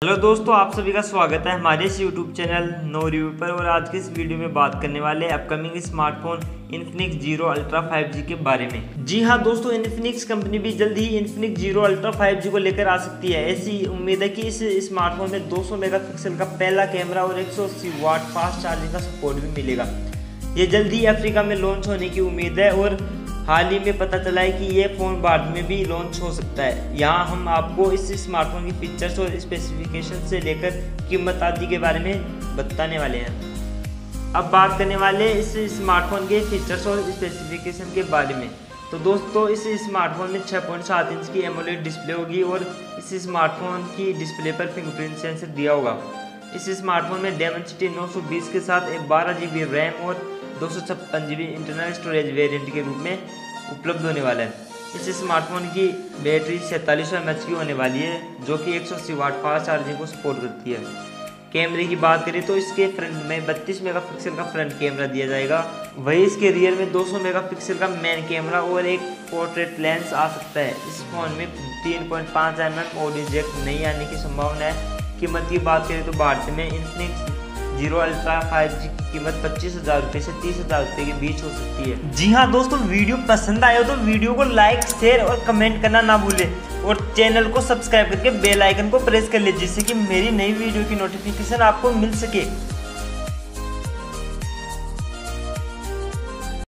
Hello दोस्तों, आप सभी का स्वागत है हमारे इस यूट्यूब चैनल नो रिव्यू पर। और आज के इस वीडियो में बात करने वाले upcoming smartphone Infinix zero ultra 5G के बारे में। जी हाँ दोस्तों, इन्फिनिक्स कंपनी भी जल्द ही इन्फिनिक्स जीरो अल्ट्रा 5G को लेकर आ सकती है। ऐसी उम्मीद है कि इस स्मार्टफोन में 200 मेगापिक्सल का पहला कैमरा और 180 वाट फास्ट चार्जिंग का सपोर्ट भी मिलेगा। ये जल्द ही अफ्रीका में लॉन्च होने की उम्मीद है और हाल ही में पता चला है कि ये फ़ोन भारत में भी लॉन्च हो सकता है। यहाँ हम आपको इस स्मार्टफोन की फीचर्स और स्पेसिफिकेशन से लेकर कीमत आदि के बारे में बताने वाले हैं। अब बात करने वाले इस स्मार्टफोन के फीचर्स और स्पेसिफिकेशन के बारे में। तो दोस्तों, इस स्मार्टफोन में 6.7 इंच की एमोलेड डिस्प्ले होगी और इस स्मार्टफोन की डिस्प्ले पर फिंगरप्रिंट सेंसर दिया होगा। इस स्मार्टफोन में डेमेंसिटी 920 के साथ 12 GB रैम और 256 GB इंटरनल स्टोरेज वेरिएंट के रूप में उपलब्ध होने वाला है। इस स्मार्टफोन की बैटरी 4700 mAh की होने वाली है, जो कि 180 वाट फास्ट चार्जिंग को सपोर्ट करती है। कैमरे की बात करें तो इसके फ्रंट में 32 मेगापिक्सल का फ्रंट कैमरा दिया जाएगा। वहीं इसके रियर में 200 मेगापिक्सल का मेन कैमरा और एक पोर्ट्रेट लेंस आ सकता है। इस फोन में 3.5 mm ऑडियो जैक नहीं आने की संभावना है। कीमत की बात करें तो भारत में इन्फिनिक्स जीरो अल्ट्रा 5G की कीमत 25,000 रुपये से 30,000 रुपये के बीच हो सकती है। जी हाँ दोस्तों, वीडियो पसंद आया हो तो वीडियो को लाइक, शेयर और कमेंट करना ना भूलें और चैनल को सब्सक्राइब करके बेल आइकन को प्रेस कर ले, जिससे कि मेरी नई वीडियो की नोटिफिकेशन आपको मिल सके।